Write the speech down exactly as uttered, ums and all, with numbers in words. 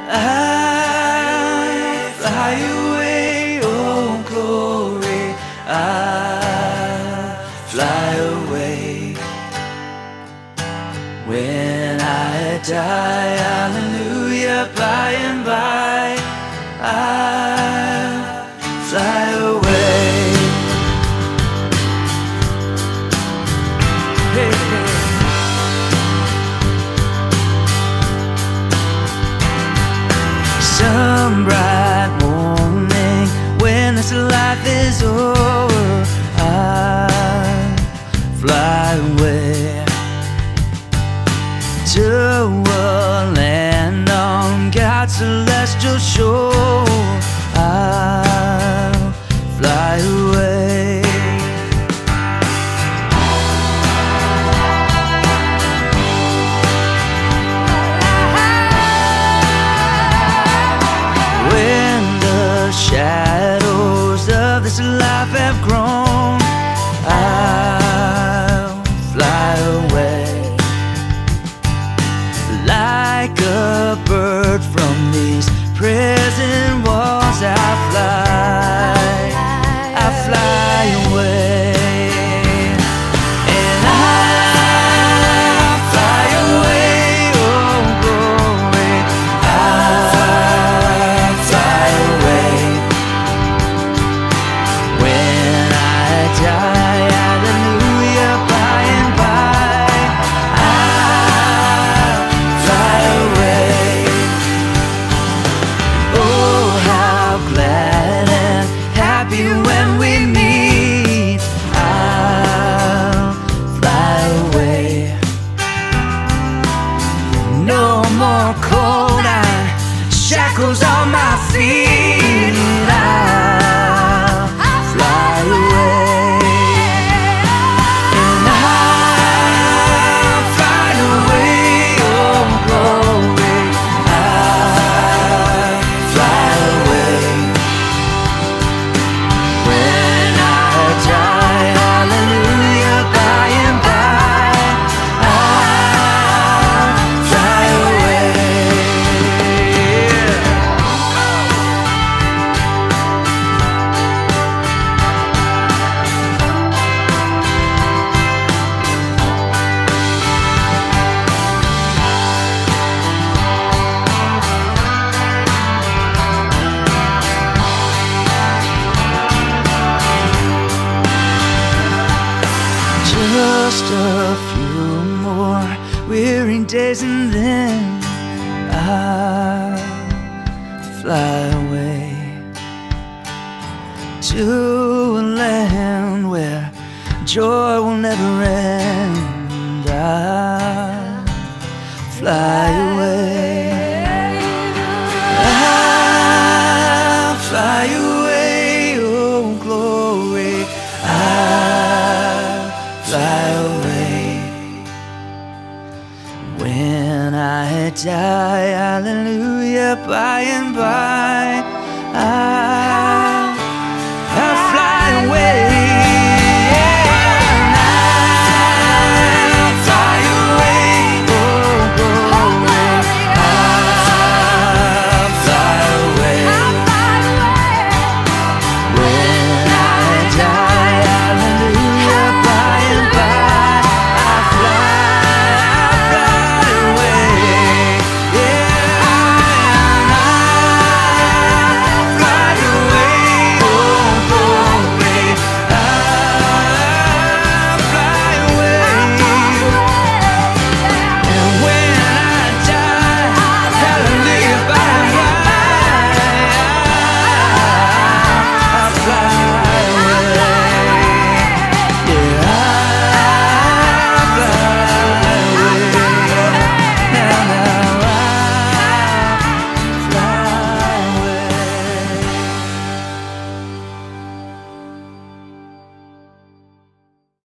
I fly away, oh glory, I fly away. When I die, hallelujah, by and by, I fly away. Hey, hey. Some bright morning, when this life is over, I fly away to a land on God's celestial shore. I'll fly away. When the shadows of this life have grown, I'll fly away. Like a bird from these prison walls, I fly, I fly away. And I fly away, oh glory, I fly away. When I die, hallelujah, by and by, I fly away. Oh, how glad and happy when we meet, I'll fly away. No more cold iron shackles on my feet, I'll fly away. And I'll fly away, oh glory, I'll fly away. When I die, hallelujah, by and by, I'll fly away. Just a few more weary days and then I'll fly away to a land where joy will never end. I'll fly away. I'll fly away, oh glory, I'll fly away. When I die, hallelujah, by and by, I